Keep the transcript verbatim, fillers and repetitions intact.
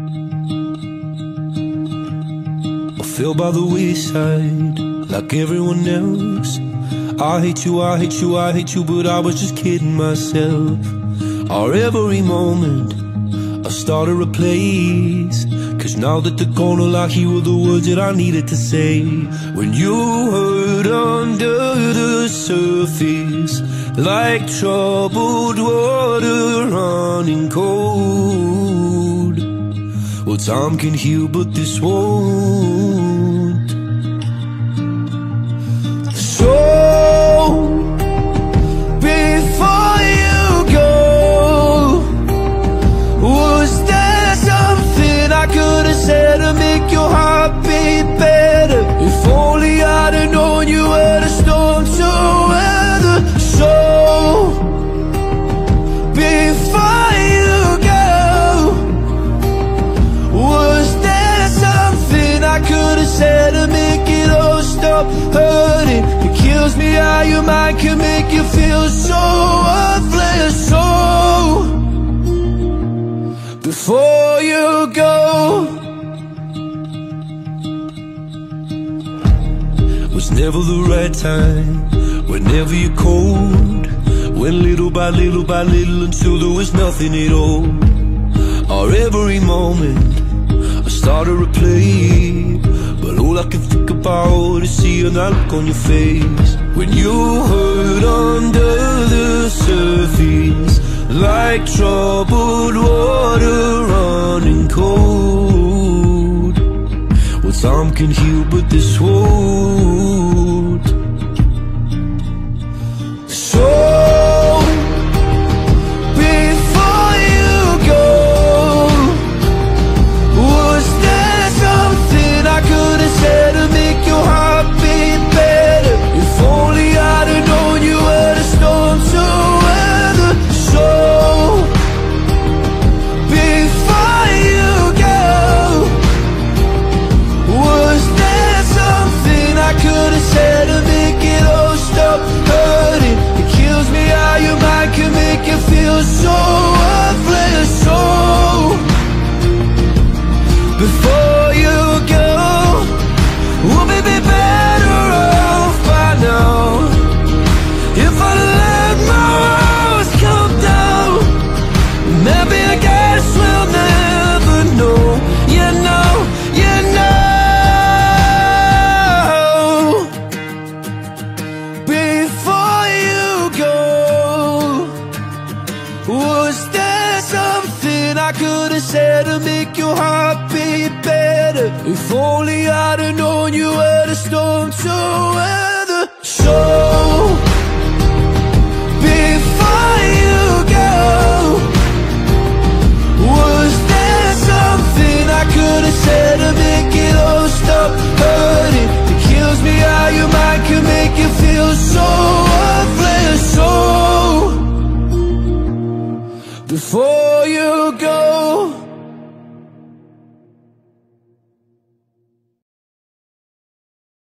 I fell by the wayside like everyone else. I hate you, I hate you, I hate you, but I was just kidding myself. Our every moment I started a place, cause now that they're gone, all I hear were the words that I needed to say. When you hurt under the surface, like troubled water running cold. Well, time can heal, but this won't. So, before you go, was there something I could have said to make your heart beat better? If only I'd have known you were the storm to weather. So, before you go, was there something I could have said to make it all stop hurting? It kills me how your mind can make you feel so worthless. So, before you go, was never the right time, whenever you're cold. Went little by little by little until there was nothing at all. Our every moment I started to play, but all I can think about is seeing that look on your face. When you hurt under the surface, like troubled water running cold. Well, time can heal, but this won't. So, before you go, was there something I could have said to make your heart beat better? If only I'd have known you were the storm to weather. So, before you go, was there something I could have said to make it all stop hurting? It kills me how your mind can make you feel so worthless. So, before you go, would we be better off by now if I let my walls come down? Maybe I guess we'll never know. You know, you know. Before you go, was there something I could have said to make your heart beat better? If only I'd have known you were the storm to weather. So, before you go, was there something I could have said to make it all stop hurting? It kills me how your mind can make you feel so worthless. So, before you go,